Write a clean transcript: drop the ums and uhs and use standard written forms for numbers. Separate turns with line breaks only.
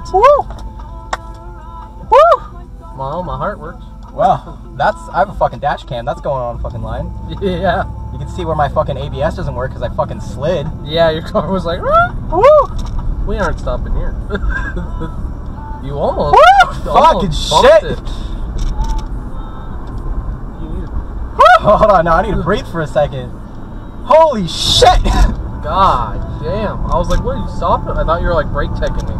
Woo! Woo!
Well, my heart works.
Well, I have a fucking dash cam. That's going on fucking line.
Yeah.
You can see where my fucking ABS doesn't work because I fucking slid.
Yeah, your car was like,
Woo!
We aren't stopping here. You almost.
Woo! Fucking
Almost bumped
shit!
it. You need to...
Hold on, now I need to breathe for a second. Holy shit!
God damn. I was like, what are you stopping? I thought you were like brake teching me.